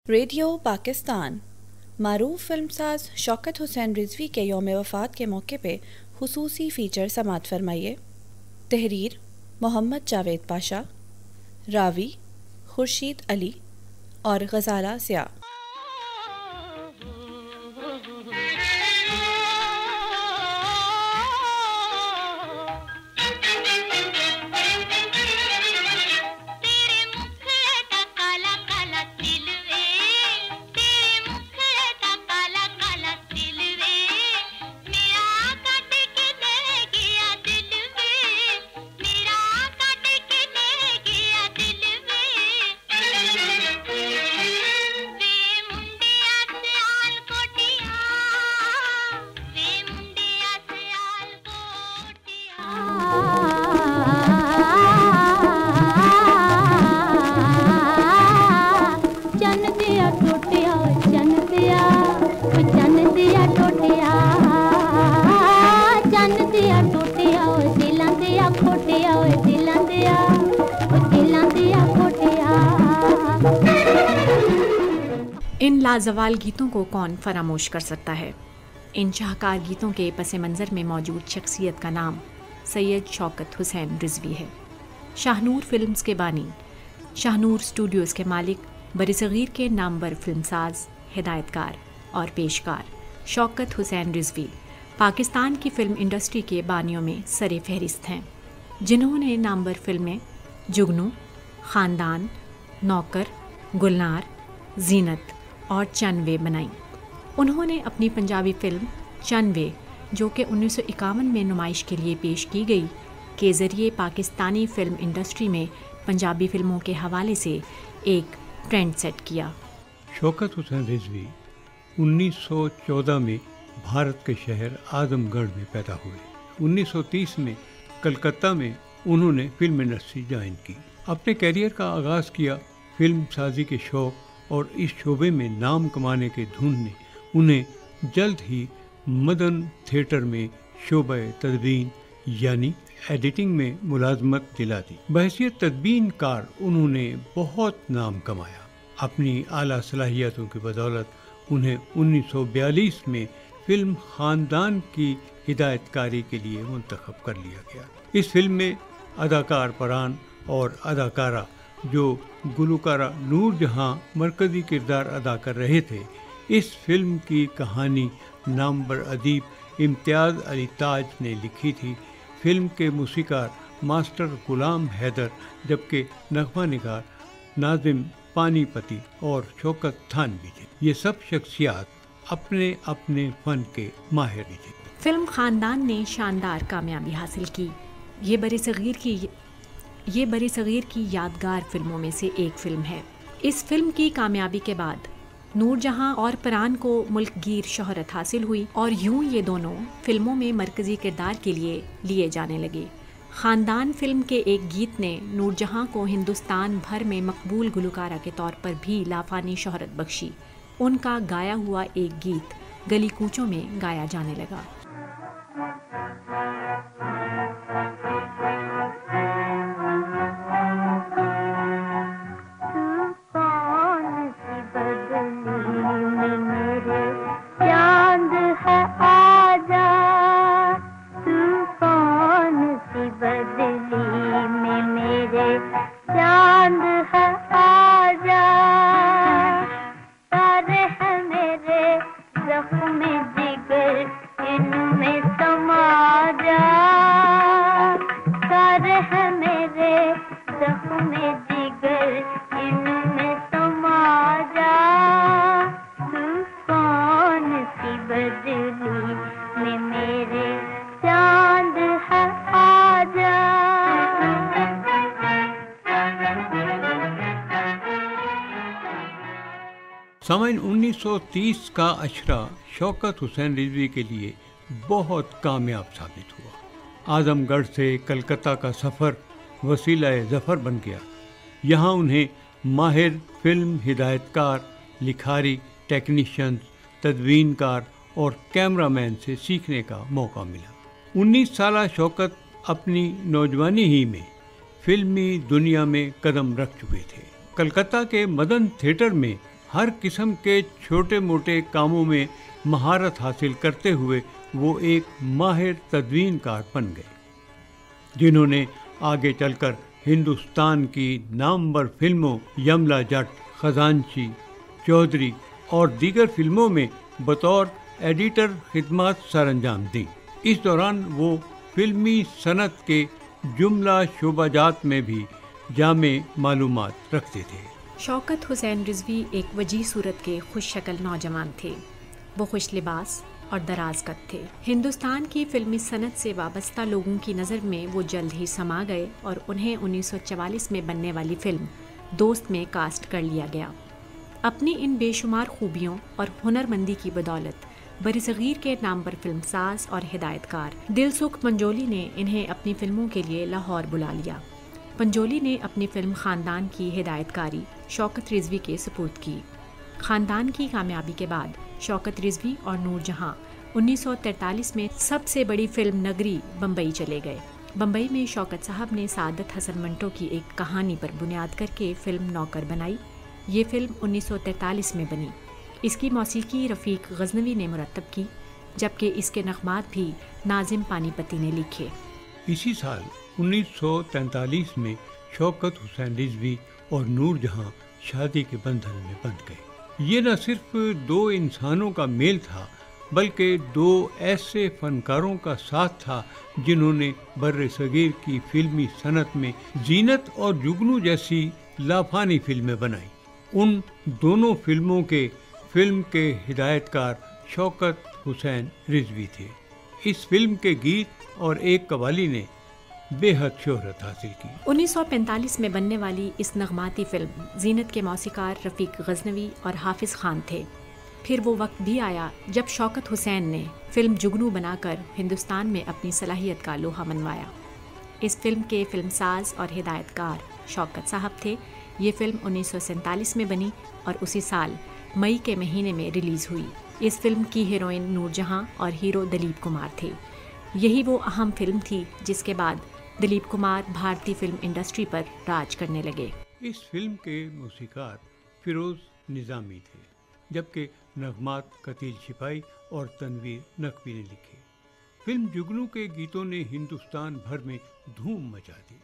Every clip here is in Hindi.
रेडियो पाकिस्तान मारूफ फिल्मसाज शौकत हुसैन रिजवी के यौम वफ़ात के मौके पे खुसूसी फ़ीचर समात फरमाइए। तहरीर मोहम्मद जावेद पाशा, रावी खुर्शीद अली और गज़ाला ज़िया। इन लाजवाल गीतों को कौन फरामोश कर सकता है। इन शाहकार गीतों के पस मंज़र में मौजूद शख्सियत का नाम सैयद शौकत हुसैन रिजवी है। शाहनूर फिल्म्स के बानी, शाहनूर स्टूडियोज़ के मालिक, बरसगीर के नामवर फिल्मसाज, हिदायतकार और पेशकार शौकत हुसैन रिजवी पाकिस्तान की फ़िल्म इंडस्ट्री के बानियों में सरे फहरिस्त हैं, जिन्होंने नामवर फिल्में जुगनू, ख़ानदान, नौकर, गुलनार, जीनत और चन्वे बनाई। उन्होंने अपनी पंजाबी फिल्म चन्वे, जो कि 1951 में नुमाइश के लिए पेश की गई, के ज़रिए पाकिस्तानी फ़िल्म इंडस्ट्री में पंजाबी फ़िल्मों के हवाले से एक ट्रेंड सेट किया। शौकत हुसैन रिजवी 1914 में भारत के शहर आजमगढ़ में पैदा हुए। 1930 में कलकत्ता में उन्होंने फिल्म इंडस्ट्री ज्वाइन की। अपने कैरियर का आगाज़ किया फिल्म साजी के शौक़ और इस शोबे में नाम कमाने के धुन ने उन्हें जल्द ही मदन थिएटर में शोबे तदबीन यानी एडिटिंग में मुलाजमत दिला दी। बहैसियत तदबीन कार उन्होंने बहुत नाम कमाया। अपनी आला सलाहियतों की बदौलत उन्हें 1942 में फिल्म ख़ानदान की हिदायतकारी के लिए मुंतखब कर लिया गया। इस फिल्म में अदाकार परान और अदाकारा जो गुलकारा नूर जहां मरकज़ी किरदार अदा कर रहे थे। इस फिल्म की कहानी नामवर अदीब इम्तियाज़ अली ताज ने लिखी थी। फिल्म के मूसीकार मास्टर गुलाम हैदर, जबकि नग़मा निगार नाज़िम पानीपति और शौकत थानवी थे। ये सब शख्सियात अपने अपने फ़न के माहिर थे। फिल्म ख़ानदान ने शानदार कामयाबी हासिल की। ये बरसगीर की यादगार फिल्मों में से एक फिल्म है। इस फिल्म की कामयाबी के बाद नूरजहां और परान को मुल्कगीर शोहरत हासिल हुई और यूं ये दोनों फिल्मों में मरकज़ी किरदार के लिए जाने लगे। ख़ानदान फिल्म के एक गीत ने नूरजहां को हिंदुस्तान भर में मकबूल गुलकारा के तौर पर भी लाफानी शोहरत बख्शी। उनका गाया हुआ एक गीत गली कूचों में गाया जाने लगा। सामाइन 1930 का अशरा शौकत हुसैन रिजवी के लिए बहुत कामयाब साबित हुआ। आजमगढ़ से कलकत्ता का सफ़र वसीला ज़फ़र बन गया। यहाँ उन्हें माहिर फिल्म हिदायतकार, लिखारी, टेक्नीशियन, तदवीनकार और कैमरामैन से सीखने का मौका मिला। 19 साला शौकत अपनी नौजवानी ही में फिल्मी दुनिया में कदम रख चुके थे। कलकत्ता के मदन थिएटर में हर किस्म के छोटे मोटे कामों में महारत हासिल करते हुए वो एक माहिर तदवीनकार बन गए, जिन्होंने आगे चलकर हिंदुस्तान की नामवर फिल्मों यमला जट, खजांची, चौधरी और दीगर फिल्मों में बतौर एडिटर खिदमत सरअंजाम दी। इस दौरान वो फिल्मी सनत के जुमला शोबाजात में भी जामे मालूमात रखते थे। शौकत हुसैन रिजवी एक वजी सूरत के खुश शक्ल नौजवान थे। वो खुश लिबास और दराज कद थे। हिंदुस्तान की फिल्मी सनत से वाबस्ता लोगों की नज़र में वो जल्द ही समा गए और उन्हें 1944 में बनने वाली फिल्म दोस्त में कास्ट कर लिया गया। अपनी इन बेशुमार खूबियों और हुनरमंदी की बदौलत बरसगीर के नामवर फिल्मसाज और हिदायतकार दिलसुख पंजोली ने इन्हें अपनी फिल्मों के लिए लाहौर बुला लिया। पंजोली ने अपनी फिल्म ख़ानदान की हिदायतकारी शौकत रिजवी के सुपुर्द की। ख़ानदान की कामयाबी के बाद शौकत रिजवी और नूरजहां 1943 में सबसे बड़ी फिल्म नगरी बम्बई चले गए। बम्बई में शौकत साहब ने सादत हसन मंटो की एक कहानी पर बुनियाद करके फिल्म नौकर बनाई। ये फिल्म 1943 में बनी। इसकी मौसीकी रफ़ीक गज़नवी ने मुरत्तब की, जबकि इसके नग़मात भी नाज़िम पानीपती ने लिखे। इसी साल 1943 में शौकत हुसैन रिजवी और नूरजहां शादी के बंधन में बंध गए। ये न सिर्फ दो इंसानों का मेल था, बल्कि दो ऐसे फनकारों का साथ था जिन्होंने बर्रे सगीर की फिल्मी सनत में जीनत और जुगनू जैसी लाफानी फिल्में बनाई। उन दोनों फिल्मों के फिल्म के हिदायतकार शौकत हुसैन रिजवी थे। इस फिल्म के गीत और एक कवाली ने बेहद शोहरत हासिल की। 1945 में बनने वाली इस नगमाती फिल्म जीनत के मौसीकार रफ़ीक गज़नवी और हाफिज़ खान थे। फिर वो वक्त भी आया जब शौकत हुसैन ने फिल्म जुगनू बनाकर हिंदुस्तान में अपनी सलाहियत का लोहा मनवाया। इस फिल्म के फिल्मसाज और हिदायतकार शौकत साहब थे। ये फिल्म 1947 में बनी और उसी साल मई के महीने में रिलीज़ हुई। इस फिल्म की हीरोइन नूरजहां और हीरो दिलीप कुमार थे। यही वो अहम फिल्म थी जिसके बाद दिलीप कुमार भारतीय फिल्म इंडस्ट्री पर राज करने लगे। इस फिल्म के मौसीकार फिरोज निज़ामी थे, जबकि नगमात कतील शिपाई और तनवीर नकवी ने लिखे। फिल्म जुगनू के गीतों ने हिंदुस्तान भर में धूम मचा दी।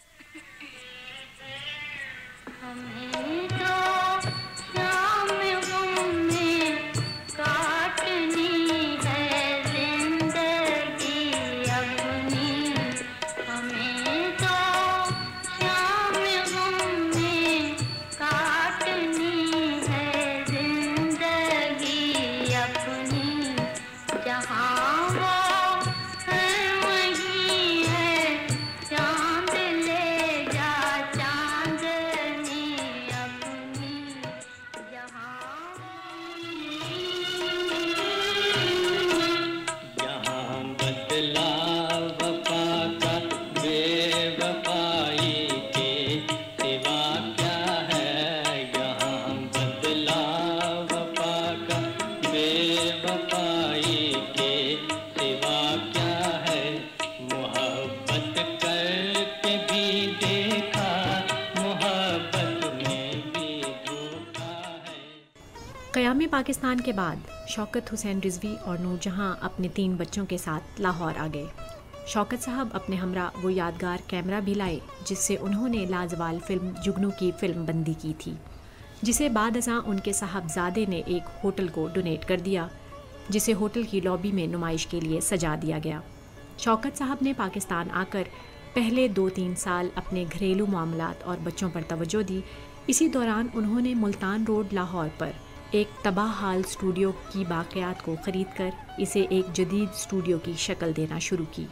क़याम पाकिस्तान के बाद शौकत हुसैन रिजवी और नूरजहां अपने 3 बच्चों के साथ लाहौर आ गए। शौकत साहब अपने हमरा वो यादगार कैमरा भी लाए जिससे उन्होंने लाजवाल फिल्म जुगनू की फिल्म बंदी की थी, जिसे बाद अज़ां उनके साहबजादे ने एक होटल को डोनेट कर दिया, जिसे होटल की लॉबी में नुमाइश के लिए सजा दिया गया। शौकत साहब ने पाकिस्तान आकर पहले 2-3 साल अपने घरेलू मामलात और बच्चों पर तवज्जो दी। इसी दौरान उन्होंने मुल्तान रोड लाहौर पर एक तबाह हाल स्टूडियो की बाक़ियात को ख़रीद कर इसे एक जदीद स्टूडियो की शक्ल देना शुरू की।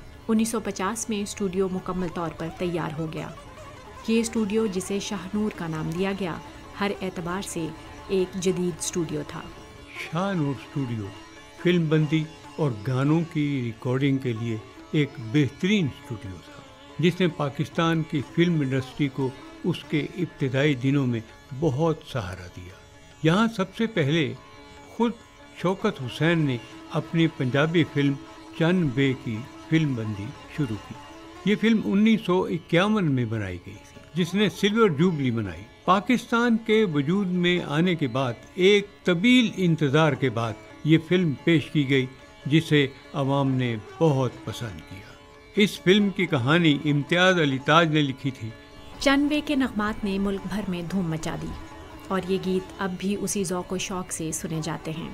1950 में स्टूडियो मुकम्मल तौर पर तैयार हो गया। ये स्टूडियो, जिसे शाहनूर का नाम दिया गया, हर एतबार से एक जदीद स्टूडियो था। शाहनूर स्टूडियो फिल्म बंदी और गानों की रिकॉर्डिंग के लिए एक बेहतरीन स्टूडियो था, जिसने पाकिस्तान की फिल्म इंडस्ट्री को उसके इब्तिदाई दिनों में बहुत सहारा दिया। यहाँ सबसे पहले खुद शौकत हुसैन ने अपनी पंजाबी फिल्म चन बे की फिल्म बंदी शुरू की। ये फिल्म 1951 में बनाई गई थी, जिसने सिल्वर जुबली मनाई। पाकिस्तान के वजूद में आने के बाद एक तवील इंतज़ार के बाद ये फिल्म पेश की गई, जिसे अवाम ने बहुत पसंद किया। इस फिल्म की कहानी इम्तियाज़ अली ताज ने लिखी थी। चंद के नगमात ने मुल्क भर में धूम मचा दी और ये गीत अब भी उसी ज़ौक़ व शौक़ से सुने जाते हैं।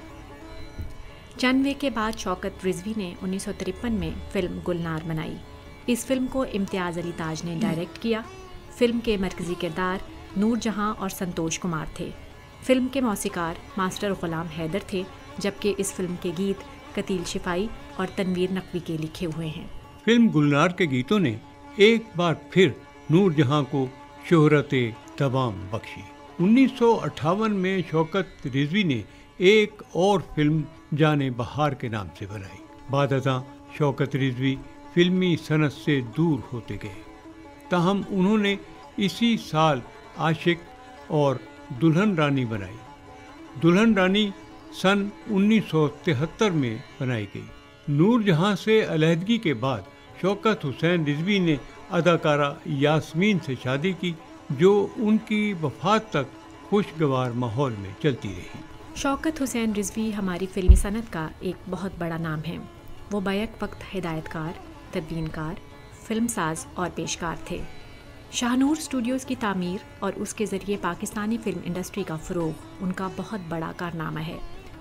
चंद के बाद शौकत रिजवी ने 1953 में फिल्म गुलनार बनाई। इस फिल्म को इम्तियाज़ अली ताज ने डायरेक्ट किया। फिल्म के मरकज़ी किरदार नूर जहां और संतोष कुमार थे। फिल्म के मौसीकार मास्टर ग़ुलाम हैदर थे, जबकि इस फिल्म के गीत कतील शिफाई और तनवीर नकवी के लिखे हुए हैं। फिल्म गुलनार के गीतों ने एक बार फिर नूर जहां को शोहरत तमाम बख्शी। 1958 में शौकत रिजवी ने एक और फिल्म जाने बहार के नाम से बनाई। बादअज़ां शौकत रिजवी फिल्मी सनत से दूर होते गए, ताहम उन्होंने इसी साल आशिक और दुल्हन रानी बनाई। दुल्हन रानी सन 1973 में बनाई गई। नूर जहां से अलहदगी के बाद शौकत हुसैन रिजवी ने अदाकारा यास्मीन से शादी की, जो उनकी वफात तक खुशगवार माहौल में चलती रही। शौकत हुसैन रिजवी हमारी फिल्मी सनत का एक बहुत बड़ा नाम है। वो बैक वक्त हिदायतकार, तदवीनकार, फिल्मसाज और पेशकार थे। शाहनूर स्टूडियोज़ की तामीर और उसके ज़रिए पाकिस्तानी फ़िल्म इंडस्ट्री का फ़रोग़ उनका बहुत बड़ा कारनामा है।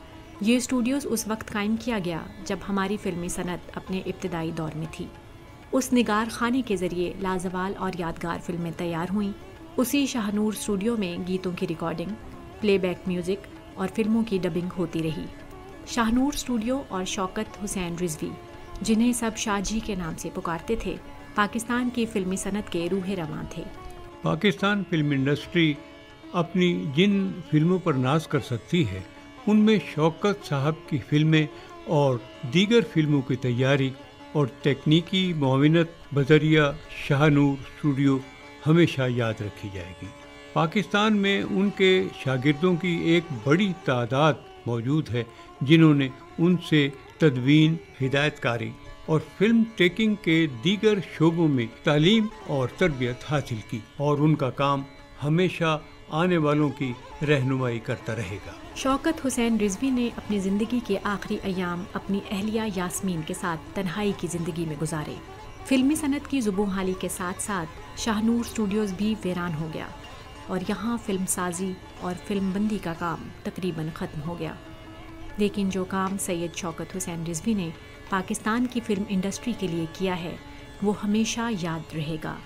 ये स्टूडियोज़ उस वक्त कायम किया गया जब हमारी फ़िल्मी सनत अपने इब्तदाई दौर में थी। उस निगार खाने के ज़रिए लाजवाल और यादगार फ़िल्में तैयार हुईं। उसी शाहनूर स्टूडियो में गीतों की रिकॉर्डिंग, प्लेबैक म्यूज़िक और फिल्मों की डबिंग होती रही। शाहनूर स्टूडियो और शौकत हुसैन रिजवी, जिन्हें सब शाहजी के नाम से पुकारते थे, पाकिस्तान की फिल्मी सनत के रूहे रवां थे। पाकिस्तान फिल्म इंडस्ट्री अपनी जिन फिल्मों पर नाज कर सकती है, उनमें शौकत साहब की फिल्में और दीगर फिल्मों की तैयारी और तकनीकी मुआविनत बजरिया शाहनूर स्टूडियो हमेशा याद रखी जाएगी। पाकिस्तान में उनके शागिर्दों की एक बड़ी तादाद मौजूद है, जिन्होंने उनसे तदवीन, हिदायतकारी और फिल्म टेकिंग के दीगर शोबों में तालीम और तरबियत हासिल की, और उनका काम हमेशा आने वालों की रहनुमाई करता रहेगा। शौकत हुसैन रिजवी ने अपनी ज़िंदगी के आखिरी अयाम अपनी अहलिया यास्मीन के साथ तन्हाई की ज़िंदगी में गुजारे। फिल्मी सनत की ज़ुबूहाली के साथ साथ शाहनूर स्टूडियोज़ भी वीरान हो गया और यहाँ फिल्म साजी और फिल्मबंदी का काम तकरीबन ख़त्म हो गया। लेकिन जो काम सैयद शौकत हुसैन रिजवी ने पाकिस्तान की फ़िल्म इंडस्ट्री के लिए किया है, वो हमेशा याद रहेगा।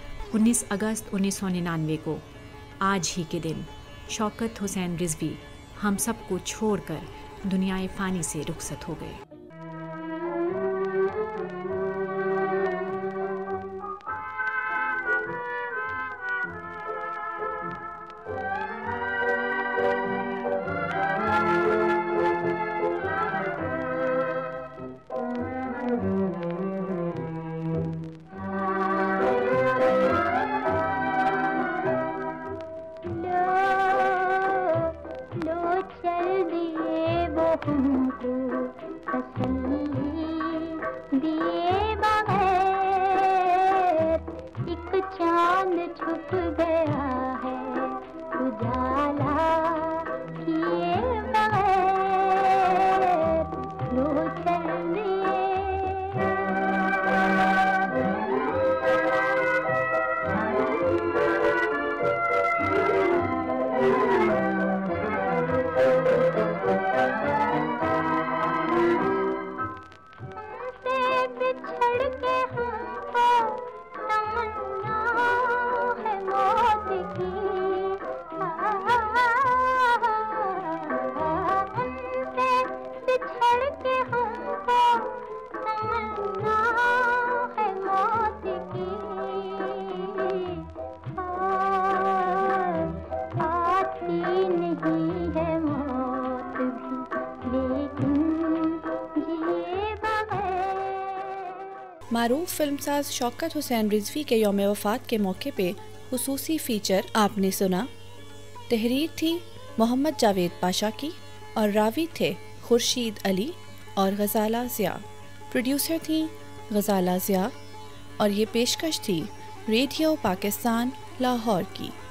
19 अगस्त 1999 को आज ही के दिन शौकत हुसैन रिजवी हम सबको छोड़कर दुनियाए फ़ानी से रुखसत हो गए। मारूफ फिल्मसाज शौकत हुसैन रिजवी के यौम वफ़ात के मौके पे खुसूसी फ़ीचर आपने सुना। तहरीर थी मोहम्मद जावेद पाशा की और रावी थे खुर्शीद अली और गज़ाला ज़िया। प्रोड्यूसर थी गज़ाला ज़िया और ये पेशकश थी रेडियो पाकिस्तान लाहौर की।